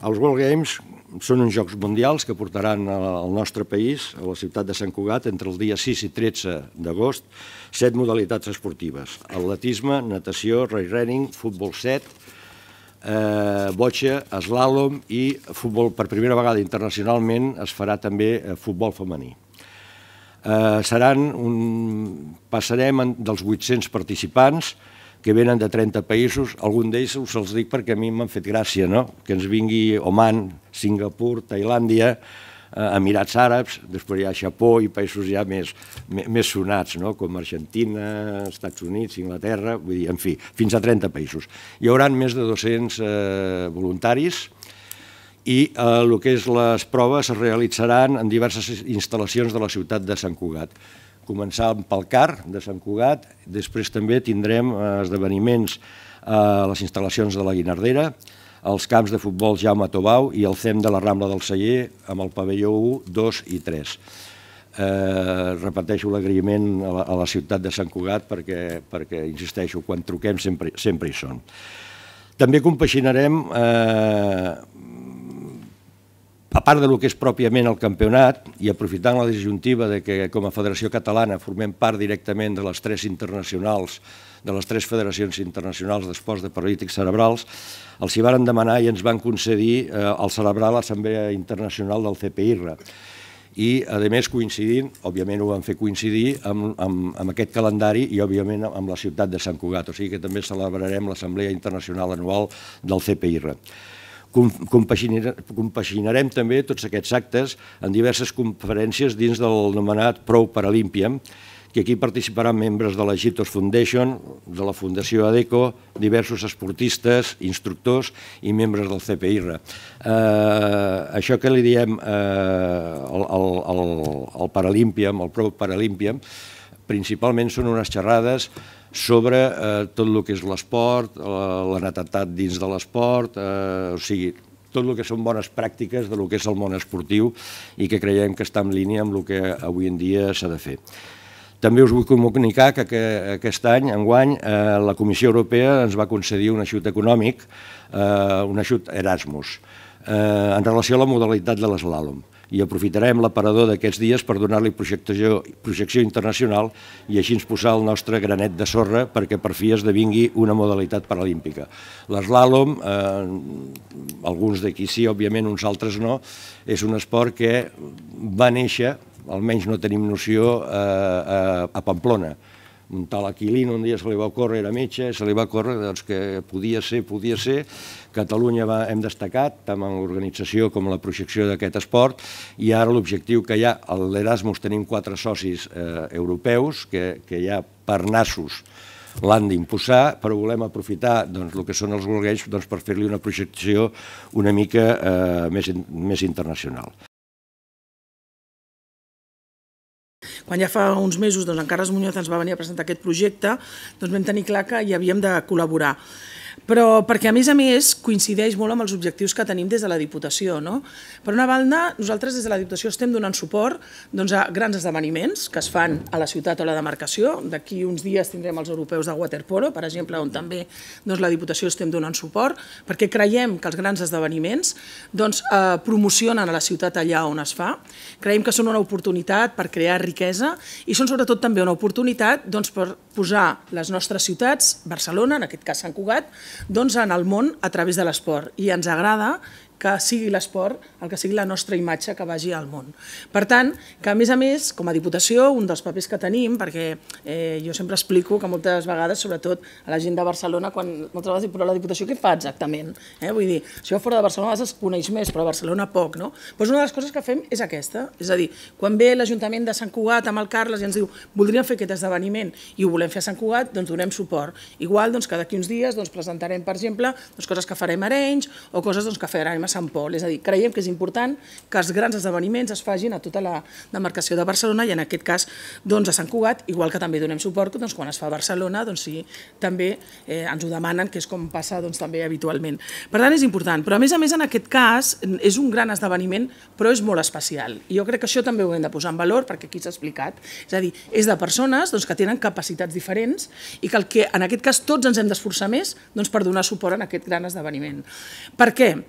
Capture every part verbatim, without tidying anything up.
Els World Games són uns Jocs Mundials que portaran al nostre país, a la ciutat de Sant Cugat, entre el dia sis i tretze d'agost, set modalitats esportives: atletisme, natació, race running, futbol set, eh, botxa, eslàlom i futbol. Per primera vegada internacionalment es farà també futbol femení. Eh, seran un... Passarem dels vuit-cents participants que venen de trenta països. Algun d'ells us els dic perquè a mi m'han fet gràcia, no? Que ens vingui Oman, Singapur, Tailàndia, eh, Emirats Àrabs, després hi ha Japó i països ja més, més sonats, no? Com Argentina, Estats Units, Inglaterra, vull dir, en fi, fins a trenta països. Hi haurà més de dos-cents eh, voluntaris i eh, el que és les proves es realitzaran en diverses instal·lacions de la ciutat de Sant Cugat. Començant pel CAR de Sant Cugat, després també tindrem esdeveniments a les instal·lacions de la Guinardera, als camps de futbol Jaume Tobau i el C E M de la Rambla del Celler amb el pavelló u, dos i tres. Eh, repeteixo l'agraïment a, la, a la ciutat de Sant Cugat perquè, perquè insisteixo, quan truquem sempre, sempre hi són. També compaginarem... Eh, A part del que és pròpiament el campionat, i aprofitant la disjuntiva de que com a Federació Catalana formem part directament de les tres internacionals, de les tres federacions internacionals d'esports de paralítics cerebrals, els hi varen demanar i ens van concedir el celebrar l'Assemblea Internacional del C P I R. I, a més, coincidint, òbviament ho vam fer coincidir amb, amb, amb aquest calendari i, òbviament, amb la ciutat de Sant Cugat. O sigui que també celebrarem l'Assemblea Internacional Anual del C P I R. Compaginarem també tots aquests actes en diverses conferències dins del anomenat Pro Paralympium, que aquí participaran membres de la Gitos Foundation, de la Fundació ADECO, diversos esportistes, instructors i membres del C P I R. Eh, això que li diem eh, el, el, el Paralympium, el Pro Paralympium, principalment són unes xerrades sobre eh, tot el que és l'esport, la, la netedat dins de l'esport, eh, o sigui, tot el que són bones pràctiques del que és el món esportiu i que creiem que està en línia amb el que avui en dia s'ha de fer. També us vull comunicar que, que aquest any, enguany, eh, la Comissió Europea ens va concedir un ajut econòmic, eh, un ajut Erasmus, eh, en relació a la modalitat de l'eslàlom. I aprofitarem l'aparador d'aquests dies per donar-li projecció, projecció internacional i així ens posar el nostre granet de sorra perquè per fi esdevingui una modalitat paralímpica. L'eslàlom, eh, alguns d'aquí sí, òbviament uns altres no, és un esport que va néixer, almenys no tenim noció, eh, a, a Pamplona. Un tal Aquilín un dia se li va ocórrer, era metge, se li va ocórrer doncs, que podia ser, podia ser. Catalunya va, hem destacat, tant en l'organització com en la projecció d'aquest esport, i ara l'objectiu que hi ha, a l'Erasmus tenim quatre socis eh, europeus que, que ja per nassos l'han d'imposar, però volem aprofitar doncs, el que són els World Games doncs, per fer-li una projecció una mica eh, més, més internacional. Quan ja fa uns mesos doncs, en Carles Muñoz ens va venir a presentar aquest projecte, doncs vam tenir clar que hi havíem de col·laborar. Però perquè, a més a més, coincideix molt amb els objectius que tenim des de la Diputació. No? Per una banda, nosaltres des de la Diputació estem donant suport doncs, a grans esdeveniments que es fan a la ciutat o a la demarcació. D'aquí uns dies tindrem els europeus de waterpolo, per exemple, on també doncs, la Diputació estem donant suport, perquè creiem que els grans esdeveniments doncs, eh, promocionen a la ciutat allà on es fa. Creiem que són una oportunitat per crear riquesa i són sobretot també una oportunitat doncs, per posar les nostres ciutats, Barcelona, en aquest cas Sant Cugat, doncs en el món a través de l'esport. I ens agrada que sigui l'esport el que sigui la nostra imatge que vagi al món. Per tant, que a més a més, com a Diputació, un dels papers que tenim, perquè eh, jo sempre explico que moltes vegades, sobretot a la gent de Barcelona, quan moltes vegades dic, però la Diputació què fa exactament? Eh? Vull dir, si jo fora de Barcelona es coneix més, però a Barcelona poc, no? Doncs una de les coses que fem és aquesta, és a dir, quan ve l'Ajuntament de Sant Cugat amb el Carles i ens diu voldríem fer aquest esdeveniment i ho volem fer a Sant Cugat, doncs donem suport. Igual doncs, que d'aquí uns dies doncs, presentarem, per exemple, doncs, coses que farem a Arenys o coses doncs, que farem a Sant Pol. És a dir, creiem que és important que els grans esdeveniments es facin a tota la demarcació de Barcelona i en aquest cas doncs, a Sant Cugat, igual que també donem suport doncs, quan es fa a Barcelona, doncs sí, també eh, ens ho demanen, que és com passa doncs, també habitualment. Per tant, és important. Però a més a més, en aquest cas, és un gran esdeveniment, però és molt especial. I jo crec que això també ho hem de posar en valor, perquè aquí s'ha explicat. És a dir, és de persones doncs, que tenen capacitats diferents i que, el que en aquest cas tots ens hem d'esforçar més doncs, per donar suport a aquest gran esdeveniment. Per què?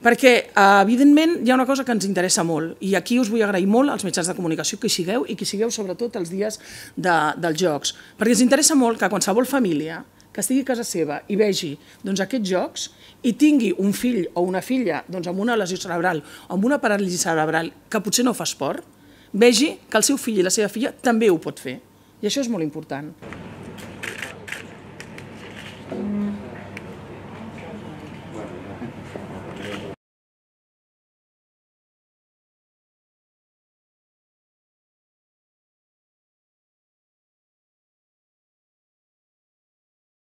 Perquè, evidentment, hi ha una cosa que ens interessa molt, i aquí us vull agrair molt als mitjans de comunicació que hi sigueu i que hi sigueu sobretot els dies de, dels Jocs, perquè ens interessa molt que qualsevol família que estigui a casa seva i vegi doncs, aquests Jocs i tingui un fill o una filla doncs, amb una lesió cerebral o amb una paràlisi cerebral que potser no fa esport, vegi que el seu fill i la seva filla també ho pot fer. I això és molt important.